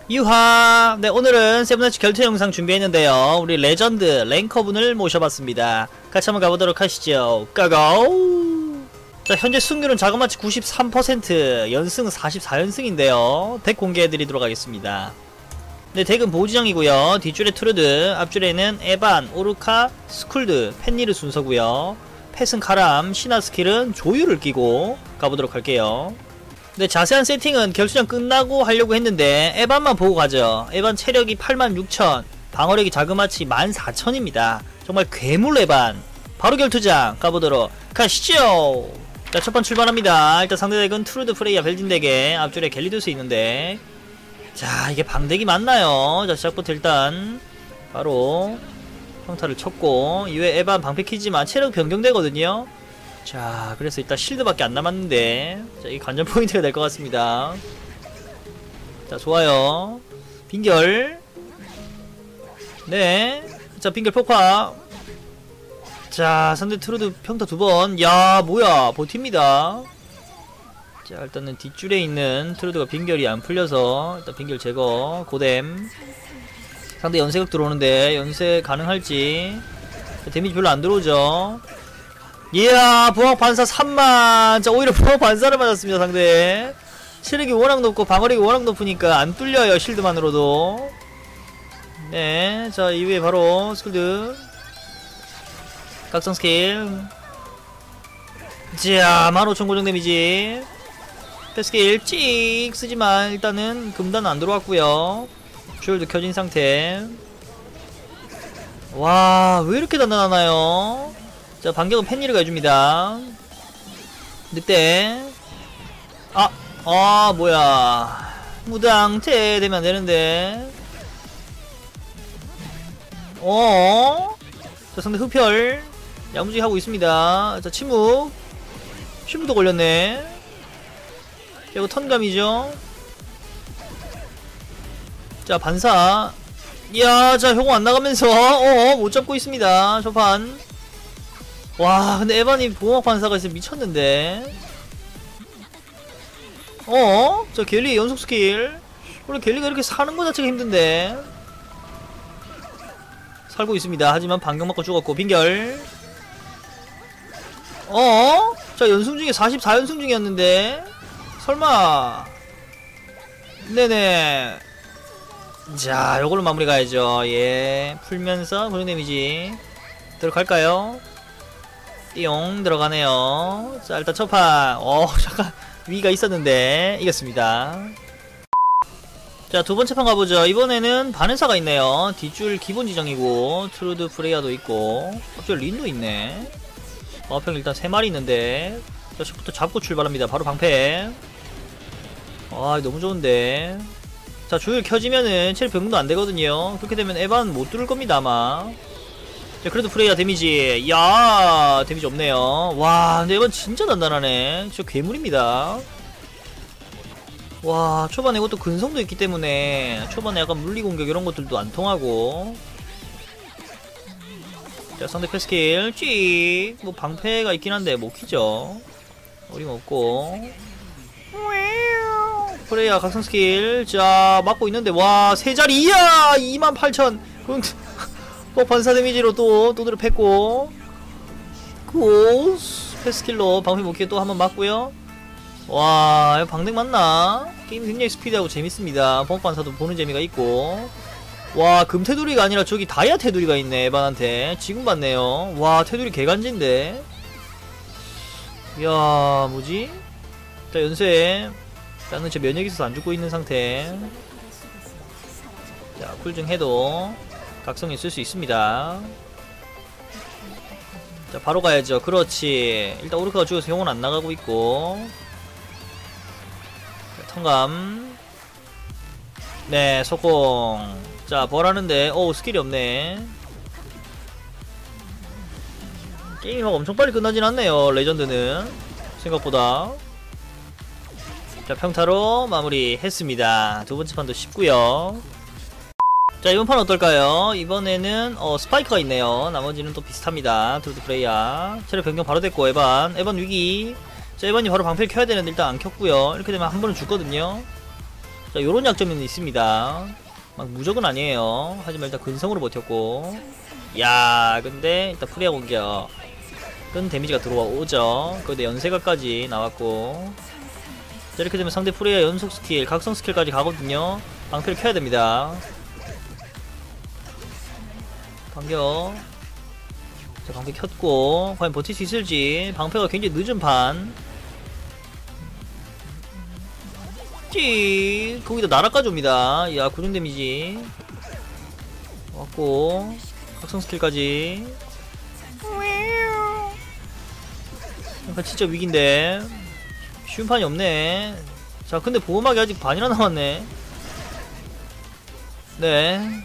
유하! 네, 오늘은 세븐나치 결투 영상 준비했는데요. 우리 레전드 랭커분을 모셔봤습니다. 같이 한번 가보도록 하시죠. 고고! 자, 현재 승률은 자그마치 93%, 연승 44연승인데요. 덱 공개해드리도록 하겠습니다. 네, 덱은 보호지정이고요. 뒷줄에 트루드, 앞줄에는 에반, 오르카, 스쿨드, 펜니르 순서고요. 펫은 카람, 신화 스킬은 조율을 끼고 가보도록 할게요. 네, 자세한 세팅은 결수전 끝나고 하려고 했는데 에반만 보고 가죠. 에반 체력이 86,000, 방어력이 자그마치 14,000입니다. 정말 괴물 에반. 바로 결투장 가보도록 가시죠. 자, 첫번 출발합니다. 일단 상대 덱은 트루드, 프레이야, 벨딘 덱에 앞줄에 갤리두스 있는데, 자, 이게 방덱이 맞나요? 자, 시작부터 일단 바로 평타를 쳤고, 이외에 에반 방패 키지만 체력 변경되거든요. 자, 그래서 일단 실드밖에 안 남았는데, 자, 이게 관전 포인트가 될 것 같습니다. 자, 좋아요. 빙결. 네. 자, 빙결 폭파. 자, 상대 트루드 평타 2번. 야, 뭐야, 버팁니다. 자, 일단은 뒷줄에 있는 트루드가 빙결이 안 풀려서 일단 빙결 제거. 고뎀. 상대 연쇄각 들어오는데 연쇄 가능할지. 자, 데미지 별로 안 들어오죠. 이야, 부학 반사 3만. 자, 오히려 부학 반사를 맞았습니다. 상대 체력이 워낙 높고 방어력이 워낙 높으니까 안 뚫려요, 실드만으로도. 네, 자, 이후에 바로 스쿨드 각성 스킬. 자, 15,000 고정 데미지. 패스킬 찍 쓰지만 일단은 금단은 안 들어왔고요. 슈얼도 켜진 상태. 와, 왜 이렇게 단단하나요? 자, 반격은 펜니르가 해줍니다. 늑대. 뭐야. 무당태 되면 안 되는데. 자, 상대 흡혈. 야무지게 하고 있습니다. 자, 침묵. 침묵도 걸렸네. 이거 턴감이죠. 자, 반사. 이야, 자, 효공 안 나가면서, 못 잡고 있습니다. 저판. 와, 근데 에반이 보호막 반사가 진짜 미쳤는데. 저 갤리 연속 스킬. 원래 갤리가 이렇게 사는 거 자체가 힘든데. 살고 있습니다. 하지만 반격 맞고 죽었고, 빙결. 자, 연승 중에 44연승 중이었는데. 설마. 네네. 자, 요걸로 마무리 가야죠. 예. 풀면서 고정 데미지. 들어갈까요? 띠용 들어가네요. 자, 일단 첫판 잠깐 위가 있었는데 이겼습니다. 자, 두번째 판 가보죠. 이번에는 반응사가 있네요. 뒷줄 기본 지정이고 트루드 프레이야도 있고 앞줄 린도 있네. 평 일단 3마리 있는데, 자, 시부터 잡고 출발합니다. 바로 방패. 너무 좋은데. 자, 조율 켜지면은 체력 변경도 안되거든요. 그렇게 되면 에반 못 뚫을 겁니다 아마. 자, 그래도 프레이야 데미지. 야, 데미지 없네요. 와, 근데 이건 진짜 단단하네. 진짜 괴물입니다. 와, 초반에 이것도 근성도 있기 때문에 초반에 약간 물리공격 이런 것들도 안 통하고. 자, 상대 패스킬 찍. 뭐 방패가 있긴 한데 못 키죠. 어림없고. 프레이야 각성 스킬. 자, 맞고 있는데, 와, 세 자리. 이야, 28,000. 반사 데미지로 또 패고. 패스킬로 방패 못키게 또 한번 맞고요. 와, 이거 방댕 맞나? 게임 굉장히 스피드하고 재밌습니다. 반사도 보는 재미가 있고. 와, 금 테두리가 아니라 저기 다이아 테두리가 있네, 에반한테. 지금 봤네요. 와, 테두리 개간지인데. 이야, 뭐지? 자, 연쇄. 나는 제 면역이 있어서 안 죽고 있는 상태. 자, 쿨증 해도 각성이 쓸 수 있습니다. 자, 바로 가야죠. 그렇지. 일단 오르카가 죽어서 형은 안 나가고 있고. 자, 턴감. 네, 속공. 자, 벌하는데 스킬이 없네. 게임이 막 엄청 빨리 끝나진 않네요, 레전드는. 생각보다. 자, 평타로 마무리 했습니다. 두번째 판도 쉽고요. 자, 이번 판 어떨까요? 이번에는 스파이크가 있네요. 나머지는 또 비슷합니다. 트루드 프레이야. 체력 변경 바로 됐고, 에반 위기. 자, 에반이 바로 방패를 켜야 되는데 일단 안 켰고요. 이렇게 되면 한 번은 죽거든요. 자, 요런 약점은 있습니다. 막 무적은 아니에요. 하지만 일단 근성으로 버텼고. 야, 근데 일단 프리아 공격. 끈 데미지가 들어오죠. 그런데 연쇄가까지 나왔고. 자, 이렇게 되면 상대 프리아 연속 스킬, 각성 스킬까지 가거든요. 방패를 켜야 됩니다. 반격. 자, 방패 켰고. 과연 버틸 수 있을지. 방패가 굉장히 늦은 판. 찌! 거기다 날아까지 옵니다. 야, 고정 데미지. 왔고. 각성 스킬까지. 약간 진짜 위기인데. 쉬운 판이 없네. 자, 근데 보호막이 아직 반이나 남았네. 네.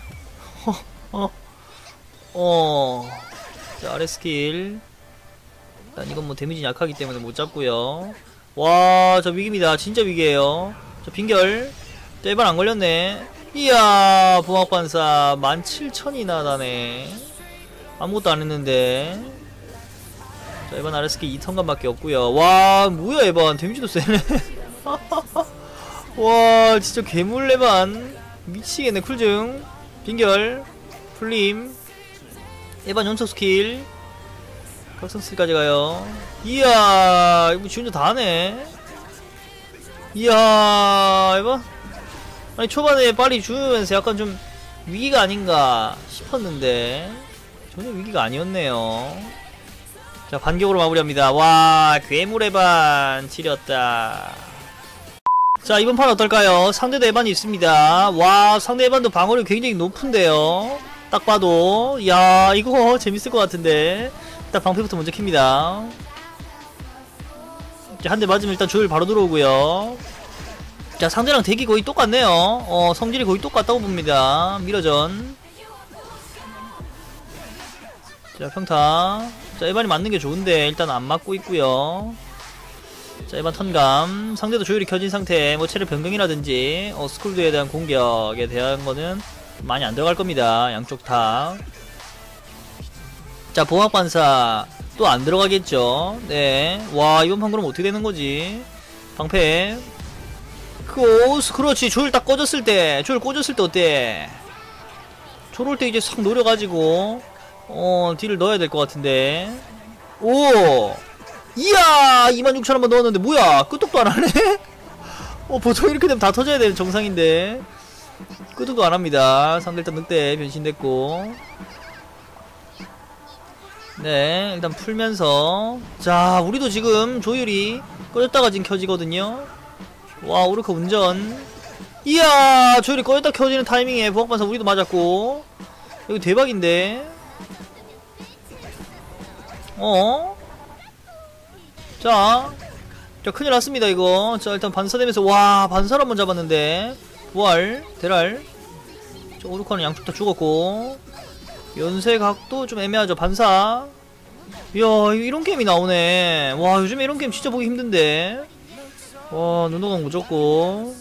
자, 아래 스킬. 일단 이건 뭐 데미지 약하기 때문에 못 잡고요. 와, 저 위기입니다. 진짜 위기에요. 저 빙결. 자, 이번 안 걸렸네. 이야, 보호막반사 17,000이나 나네. 아무것도 안 했는데. 자, 에반 아레스키 2턴간 밖에 없고요. 와, 뭐야 에반 데미지도 세네. 와, 진짜 괴물 에반 미치겠네. 쿨증 빙결 풀림 에반 연속 스킬 각성 스킬까지 가요. 이야, 이거 지원자 다 하네. 이야, 에반 아니 초반에 빨리 주면서 약간 좀 위기가 아닌가 싶었는데 전혀 위기가 아니었네요. 자, 반격으로 마무리합니다. 와, 괴물의 반 지렸다. 자, 이번 판 어떨까요? 상대도 에반이 있습니다. 와, 상대 에반도 방어력이 굉장히 높은데요. 딱 봐도. 야, 이거 재밌을 것 같은데. 일단 방패부터 먼저 킵니다. 자, 한 대 맞으면 일단 조율 바로 들어오고요. 자, 상대랑 덱이 거의 똑같네요. 성질이 거의 똑같다고 봅니다. 미러전. 자, 평타. 자, 에반이 맞는게 좋은데 일단 안 맞고 있고요. 자, 에반 턴감. 상대도 조율이 켜진 상태. 뭐 체력 변경이라든지 스쿨드에 대한 공격에 대한 거는 많이 안 들어갈 겁니다. 양쪽 다. 자, 보호막 반사 또 안 들어가겠죠. 네. 와, 이번 판 그럼 어떻게 되는 거지? 방패. 그렇지. 조율 딱 꺼졌을 때. 조율 꽂았을 때 어때? 조를 때 이제 싹 노려가지고 딜을 넣어야 될 것 같은데. 오! 이야! 26,000 한번 넣었는데 뭐야? 끄떡도 안 하네? 보통 이렇게 되면 다 터져야 되는 정상인데 끄떡도 안 합니다. 상대 일단 늑대 변신됐고. 네, 일단 풀면서. 자, 우리도 지금 조율이 꺼졌다가 지금 켜지거든요. 와, 오르카 운전. 이야! 조율이 꺼졌다 켜지는 타이밍에 부엌반사 우리도 맞았고. 이거 대박인데. 자, 큰일 났습니다 이거. 자, 일단 반사되면서. 와, 반사를 한번 잡았는데 부활 대랄. 자, 오르카는 양쪽 다 죽었고. 연쇄각도 좀 애매하죠. 반사. 이야, 이런 게임이 나오네. 와, 요즘에 이런 게임 진짜 보기 힘든데. 와, 눈호강 무졌고.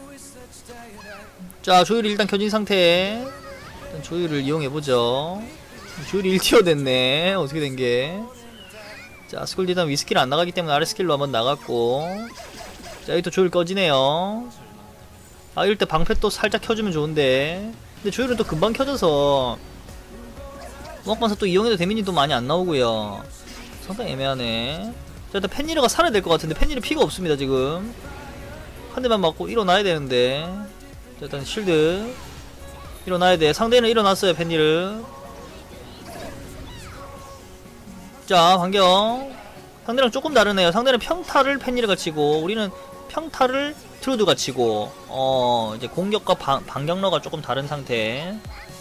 자, 조율이 일단 켜진 상태. 일단 조율을 이용해보죠. 조율이 1티어 됐네. 어떻게 된게. 자, 스쿨디단 위스키를 안 나가기 때문에 아래 스킬로 한번 나갔고. 자, 여기 또 조율 꺼지네요. 아, 이럴 때 방패 또 살짝 켜주면 좋은데. 근데 조율은 또 금방 켜져서 무학반사 또 이용해도 데미지 또 많이 안 나오고요. 상당히 애매하네. 자, 일단 펜니르가 살아야 될 것 같은데 펜니르 피가 없습니다 지금. 한 대만 맞고 일어나야 되는데. 자, 일단 실드 일어나야 돼. 상대는 일어났어요 펜니르. 자, 반격. 상대랑 조금 다르네요. 상대는 평타를 펜니르가 치고 우리는 평타를 트루드가 치고 이제 공격과 반격러가 조금 다른 상태.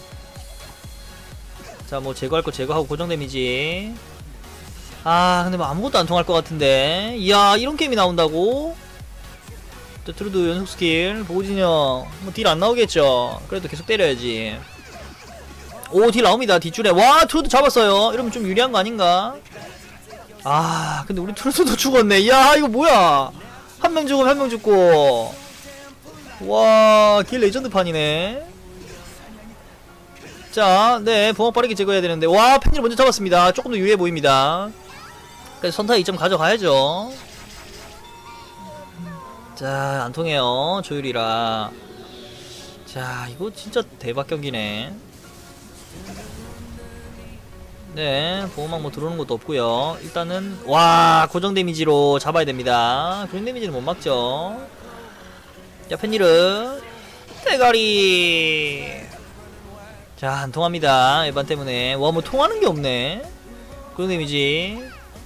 자, 뭐 제거할 거 제거하고 고정 데미지. 아, 근데 뭐 아무것도 안 통할 것 같은데. 이야, 이런 게임이 나온다고? 자, 트루드 연속 스킬. 보호진영 뭐 딜 안 나오겠죠. 그래도 계속 때려야지. 오, 딜 나옵니다 뒷줄에. 와, 트루드 잡았어요. 이러면 좀 유리한 거 아닌가? 아, 근데 우리 트루드도 죽었네. 이야, 이거 뭐야. 한 명 죽으면 한 명 죽고. 와, 길 레전드 판이네. 자, 네, 보호막 빠르게 제거해야 되는데. 와, 펜니를 먼저 잡았습니다. 조금 더 유리해 보입니다. 그래서 선타에 2점 가져가야죠. 자, 안 통해요. 조율이라. 자, 이거 진짜 대박 경기네. 네, 보호막 뭐 들어오는 것도 없고요. 일단은 와, 고정 데미지로 잡아야 됩니다. 고정 데미지는 못 막죠. 자, 펜니르 대가리. 자, 안 통합니다. 에반 때문에. 와, 뭐 통하는 게 없네. 고정 데미지.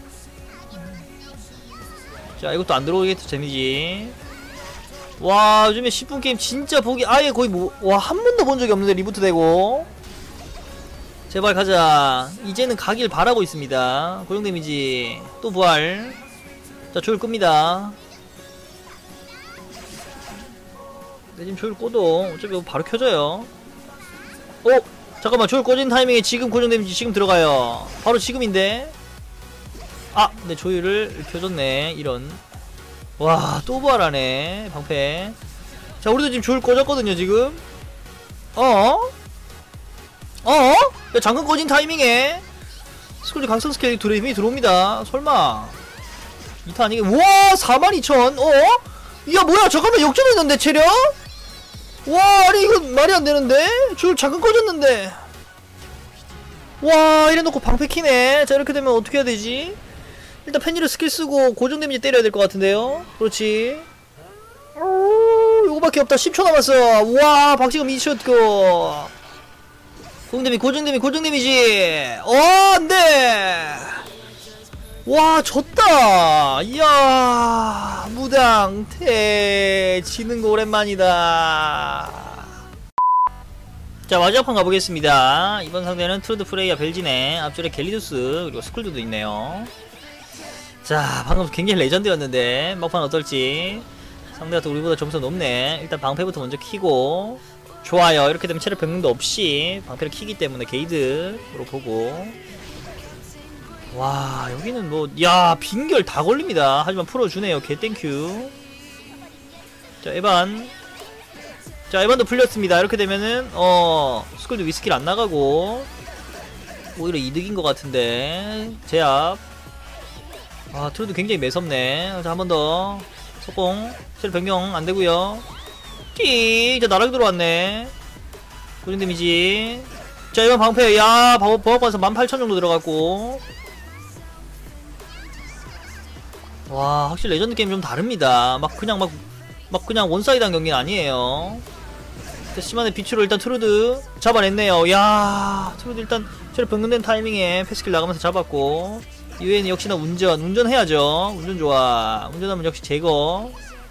자, 이것도 안 들어오겠죠, 데미지. 와, 요즘에 10분 게임 진짜 보기 아예 거의 뭐, 와, 한 번도 본 적이 없는데 리부트 되고. 제발 가자. 이제는 가길 바라고 있습니다. 고정 데미지. 또 부활. 자, 조율 끕니다. 네, 지금 조율 꺼도 어차피 바로 켜져요. 잠깐만, 조율 꺼진 타이밍에 지금 고정 데미지 지금 들어가요. 바로 지금인데. 아, 네, 조율을 켜줬네. 이런. 와, 또 부활하네. 방패. 자, 우리도 지금 조율 꺼졌거든요, 지금. 야, 잠깐 꺼진 타이밍에 스쿨즈 강성 스케일 드레임이 들어옵니다. 설마 2타 아니게. 우와, 42,000. 야, 뭐야, 잠깐만, 역전했는데 체력? 와, 아니 이거 말이 안 되는데? 줄 잠깐 꺼졌는데. 와, 이래놓고 방패 키네. 자, 이렇게 되면 어떻게 해야 되지? 일단 펜니를 스킬 쓰고 고정 데미지 때려야 될 것 같은데요. 그렇지. 요거밖에 없다. 10초 남았어. 와, 박지금 미쳤고. 고정 데미지. 안돼. 와, 졌다. 이야, 무당태 지는 거 오랜만이다. 자, 마지막 판 가보겠습니다. 이번 상대는 트루드 프레이야 벨진의 앞줄에 갤리두스 그리고 스쿨드도 있네요. 자, 방금 굉장히 레전드였는데 막판 어떨지. 상대가 또 우리보다 점수가 높네. 일단 방패부터 먼저 키고. 좋아요. 이렇게 되면 체력 변경도 없이 방패를 키기 때문에 게이드로 보고. 와, 여기는 뭐, 야, 빙결 다 걸립니다. 하지만 풀어주네요. 개땡큐. 자, 에반. 자, 에반도 풀렸습니다. 이렇게 되면은 스쿨도 위스킬 안 나가고 오히려 이득인 것 같은데. 제압. 아, 트루드 굉장히 매섭네. 자, 한 번 더. 속공. 체력 변경 안 되고요. 자, 나락이 들어왔네. 고정 데미지. 자, 이번 방패. 야, 버벅반에서 18,000 정도 들어갔고. 와, 확실히 레전드 게임 좀 다릅니다. 막 그냥 원사이드한 경기는 아니에요. 자, 시만의 비추로 일단 트루드 잡아냈네요. 야, 트루드 일단 체력 변경된 타이밍에 패스킬 나가면서 잡았고. 이외에는 역시나 운전해야죠. 운전 좋아. 운전하면 역시 제거.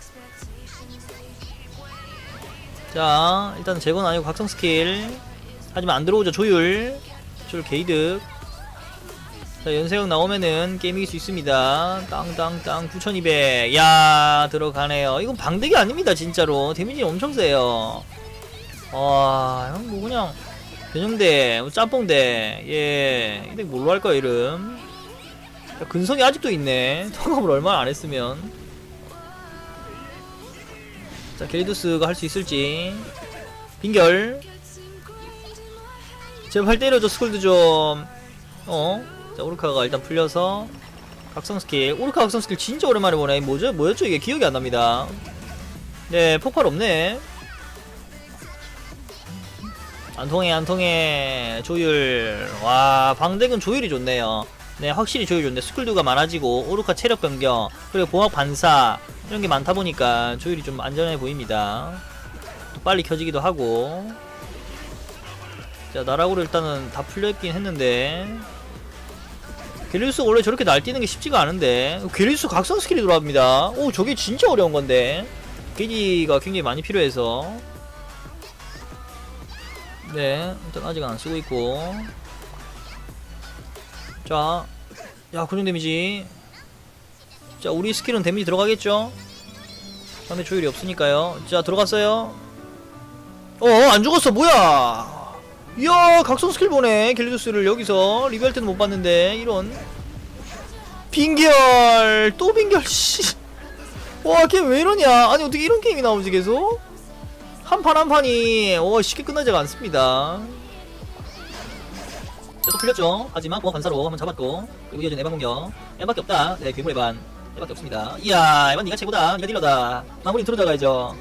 자, 일단 제거는 아니고 각성 스킬. 하지만 안 들어오죠. 조율 게이드. 자, 연세형 나오면은 게임 이길 수 있습니다. 땅땅땅 9200. 야, 들어가네요. 이건 방대기 아닙니다, 진짜로. 데미지 엄청 세요. 와, 이건 뭐 그냥 변형대, 짬뽕대. 예, 이게 뭘로 할까요, 이름? 야, 근성이 아직도 있네. 통합을 얼마나 안 했으면. 자, 갤리두스가 할 수 있을지. 빙결. 제발 때려줘, 스쿨드 좀. 자, 오르카가 일단 풀려서 각성 스킬. 오르카 각성 스킬 진짜 오랜만에 보네. 뭐였죠 이게? 기억이 안 납니다. 네, 폭발 없네. 안 통해. 조율. 와, 방덱은 조율이 좋네요. 네, 확실히 조율 좋네. 스쿨드가 많아지고 오르카 체력 변경 그리고 보막 반사 이런 게 많다 보니까 조율이 좀 안전해 보입니다. 또 빨리 켜지기도 하고. 자, 나락으로 일단은 다 풀려있긴 했는데 갤리우스가 원래 저렇게 날뛰는 게 쉽지가 않은데. 갤리우스 각성 스킬이 들어갑니다. 오, 저게 진짜 어려운 건데. 게이지가 굉장히 많이 필요해서. 네, 일단 아직 안 쓰고 있고. 자, 야, 고정 데미지. 자, 우리 스킬은 데미지 들어가겠죠? 상대 조율이 없으니까요. 자, 들어갔어요. 안 죽었어. 뭐야? 이야, 각성 스킬 보네. 갤리두스를 여기서 리뷰할 때는 못 봤는데. 이런 빙결. 또 빙결. 씨. 와, 게임 왜 이러냐. 아니, 어떻게 이런 게임이 나오지 계속? 한 판이 쉽게 끝나지가 않습니다. 자, 또 풀렸죠. 하지만 반사로 한번 잡았고. 그리고 이어진 에반 공격. 에반밖에 없다. 네, 괴물 에반. 얘밖에 없습니다. 이야, 이건 니가 최고다. 니가 딜러다. 마무리 들어가야죠.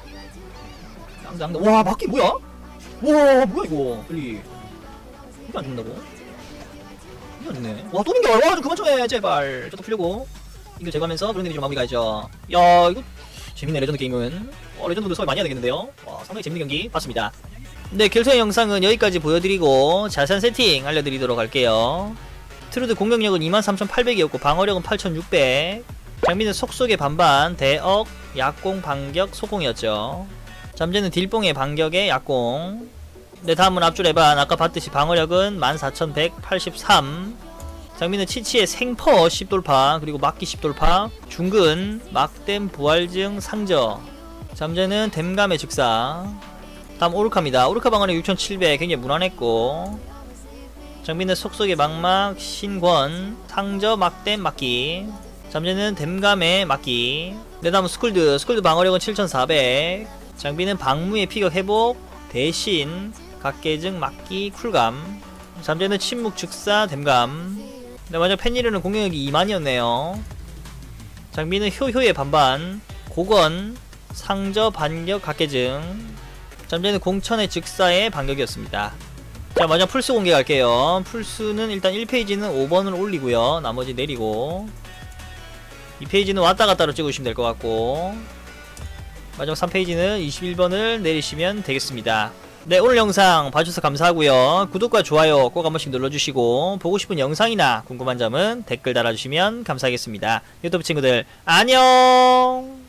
앙당. 와, 바퀴 뭐야? 와, 뭐야 이거? 빨리. 이거 안 죽는다고? 이거 안 죽네. 와, 또 민결. 와, 좀 그만 좀 해, 제발. 저도 풀려고. 이거 제거하면서 그런 데좀 마무리 가야죠. 야, 이거 재밌네, 레전드 게임은. 레전드도 소개 많이 해야 되겠는데요? 와, 상당히 재밌는 경기 봤습니다. 네, 결투의 영상은 여기까지 보여드리고 자세한 세팅 알려드리도록 할게요. 트루드 공격력은 23,800이었고 방어력은 8,600. 장비는 속속의 반반, 대억, 약공, 반격, 소공이었죠. 잠재는 딜뽕의 반격의 약공. 네, 다음은 앞줄 에반. 아까 봤듯이 방어력은 14,183. 장비는 치치의 생퍼 10돌파, 그리고 막기 10돌파, 중근, 막댐, 부활증, 상저. 잠재는 댐감의 즉사. 다음 오르카입니다. 오르카 방어력 6,700, 굉장히 무난했고. 장비는 속속의 막막, 신권, 상저, 막댐, 막기. 잠재는 댐감의 막기. 네, 다음 스쿨드. 스쿨드 방어력은 7,400. 장비는 방무의 피격 회복, 대신, 각계증, 막기, 쿨감. 잠재는 침묵, 즉사, 댐감. 네, 마지막 펜니르는 공격력이 2만이었네요. 장비는 효효의 반반, 고건, 상저, 반격, 각계증. 잠재는 공천의 즉사의 반격이었습니다. 자, 마지막 풀스 공개 갈게요. 풀스는 일단 1페이지는 5번을 올리고요. 나머지 내리고 2페이지는 왔다갔다로 찍으시면 될 것 같고 마지막 3페이지는 21번을 내리시면 되겠습니다. 네, 오늘 영상 봐주셔서 감사하고요. 구독과 좋아요 꼭 한 번씩 눌러주시고 보고 싶은 영상이나 궁금한 점은 댓글 달아주시면 감사하겠습니다. 유튜브 친구들 안녕.